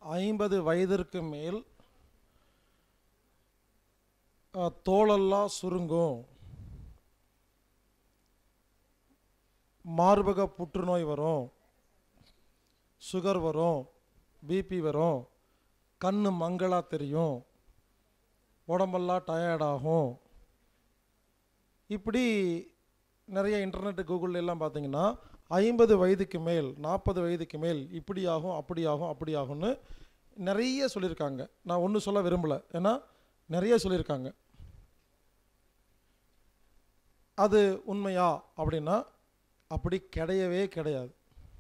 50 வயதிற்கு மேல் தோலெல்லாம் சுருங்கும், மார்பக புற்றுநோய் வரும், சுகர் வரும், பிபி வரும், கண்ணு மங்களாக தெரியும், உடம்பெல்லாம் டயர்டாகும். இப்படி நிறைய இன்டர்நெட்டு கூகுள் எல்லாம் பார்த்தீங்கன்னா 50 வயதுக்கு மேல் 40 வயதுக்கு மேல் இப்படி ஆகும் அப்படி ஆகும் அப்படி ஆகும்னு நிறைய சொல்லியிருக்காங்க. நான் ஒன்றும் சொல்ல விரும்பலை, ஏன்னா நிறைய சொல்லியிருக்காங்க. அது உண்மையா அப்படின்னா அப்படி கிடையவே கிடையாது.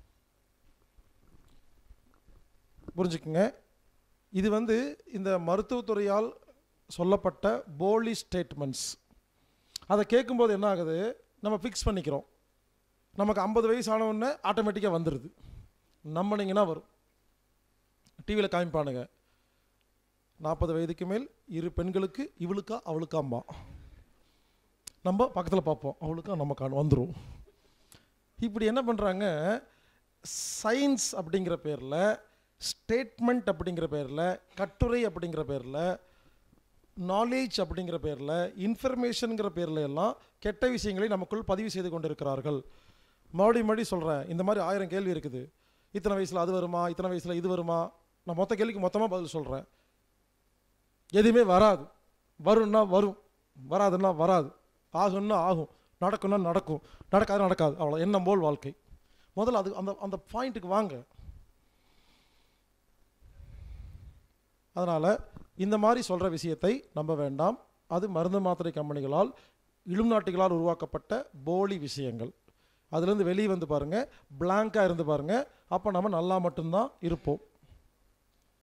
புரிஞ்சுக்குங்க. இது இந்த மருத்துவத்துறையால் சொல்லப்பட்ட போலி ஸ்டேட்மெண்ட்ஸ். அதை கேட்கும்போது என்ன ஆகுது, நம்ம ஃபிக்ஸ் பண்ணிக்கிறோம். நமக்கு 50 வயசு ஆனவுடனே ஆட்டோமேட்டிக்காக வந்துடுது. நம்பினீங்கன்னா வரும். டிவியில் காமிப்பானுங்க, 40 வயதுக்கு மேல் 2 பெண்களுக்கு இவளுக்கா அவளுக்காம்பா. நம்ம பக்கத்தில் பார்ப்போம், அவளுக்கா நமக்கு வந்துடும். இப்படி என்ன பண்ணுறாங்க, சயின்ஸ் அப்படிங்கிற பேரில், ஸ்டேட்மெண்ட் அப்படிங்கிற பேரில், கட்டுரை அப்படிங்கிற பேரில், நாலேஜ் அப்படிங்கிற பேரில், இன்ஃபர்மேஷனுங்கிற பேரில் எல்லாம் கெட்ட விஷயங்களை நமக்குள் பதிவு செய்து கொண்டிருக்கிறார்கள். மறுபடியும் சொல்கிறேன், இந்த மாதிரி 1000 கேள்வி இருக்குது. இத்தனை வயசில் அது வருமா, இத்தனை வயசில் இது வருமா, நான் மொத்த கேள்விக்கு மொத்தமாக பதில் சொல்கிறேன். எதுவுமே வராது. வரும்னா வரும், வராதுன்னா வராது, ஆகும்னா ஆகும், நடக்கும்னா நடக்கும், நடக்காது நடக்காது, அவ்வளோ. எண்ணம் போல் வாழ்க்கை. முதல்ல அது அந்த அந்த பாயிண்ட்டுக்கு வாங்க. அதனால் இந்த மாதிரி சொல்கிற விஷயத்தை நம்ப வேண்டாம். அது மருந்து மாத்திரை கம்பெனிகளால், இலுமினாட்டிகளால் உருவாக்கப்பட்ட போலி விஷயங்கள். அதுலேருந்து வெளியே பாருங்கள், பிளாங்காக இருந்து பாருங்கள். அப்போ நம்ம நல்லா மட்டும்தான் இருப்போம்.